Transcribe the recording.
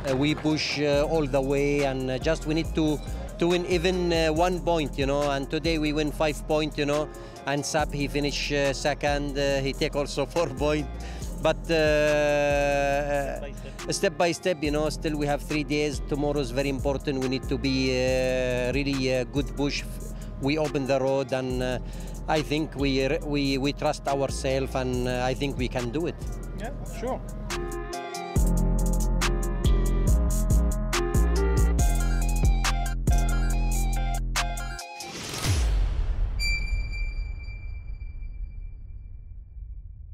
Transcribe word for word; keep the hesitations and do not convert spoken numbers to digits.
Uh, we push uh, all the way, and uh, just we need to to win even uh, one point, you know. And today we win five point, you know. And Sab, he finish uh, second. Uh, he take also four point. But uh, step, by step. step by step, you know, still we have three days. Tomorrow is very important. We need to be uh, really uh, good push. We open the road, and uh, I think we, we, we trust ourselves, and uh, I think we can do it. Yeah, sure.